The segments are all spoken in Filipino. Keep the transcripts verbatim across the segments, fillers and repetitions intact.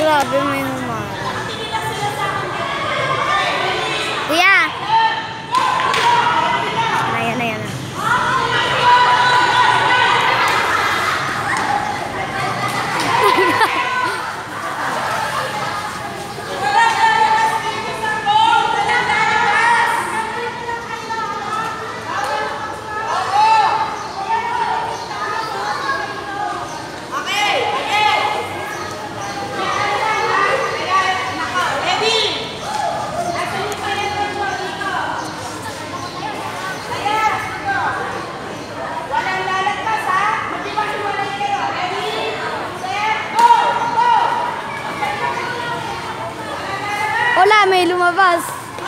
Grabe, may humara. Kuya! Ayan, ayan. Wala, may lumabas.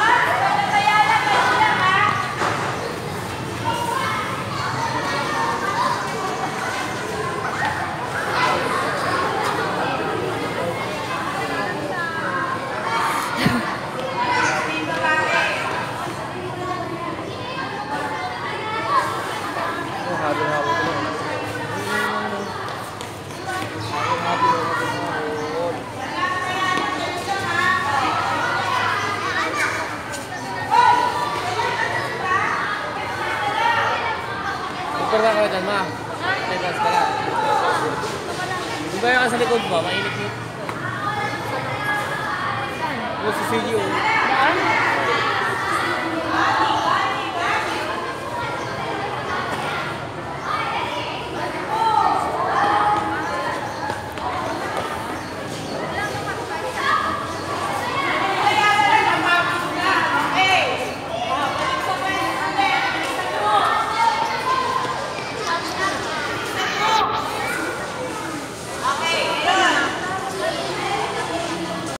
Pagpara ka dyan, ma. Tegas ka lang. Di ba yung sa likod ba? Mainit yun. Yung sa C G O.